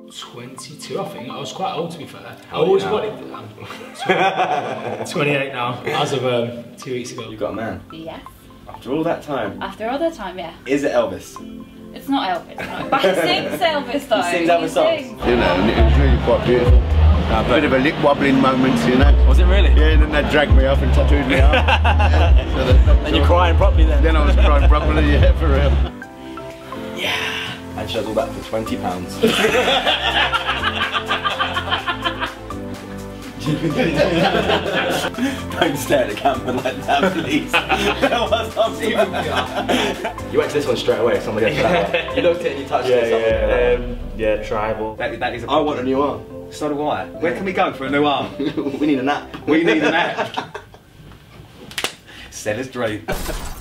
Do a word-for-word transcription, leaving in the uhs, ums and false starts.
twenty-two, I think. I was quite old, to be fair. I always wanted. I'm twenty-eight now, as of um, two weeks ago. You got a man? Yes. After all that time? After all that time, yeah. Is it Elvis? It's not Elvis, no. But he sings Elvis though. He sings Elvis songs? You know, and it was really quite beautiful. A bit of a lip wobbling moment, you know. Was it really? Yeah, and then they dragged me off and tattooed me up. Yeah, so that, and you're crying properly then? Then I was crying properly, yeah, for real. Yeah. And she does all that for twenty pounds. Don't stare at the camera like that, please. You went to this one straight away, somebody else that one. You looked at it and you touched yeah, it. Yeah, um, yeah, tribal. That, that is a I want a new arm. So do I. Where can we go for a new arm? We need a nap. We need a nap. Seller's dream.